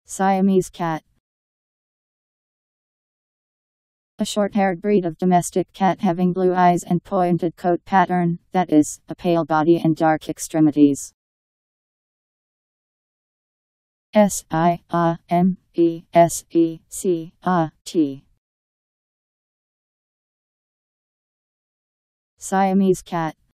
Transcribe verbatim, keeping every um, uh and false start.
Siamese cat. A short-haired breed of domestic cat having blue eyes and pointed coat pattern, that is, a pale body and dark extremities. S I A M E S E C A T. Siamese cat.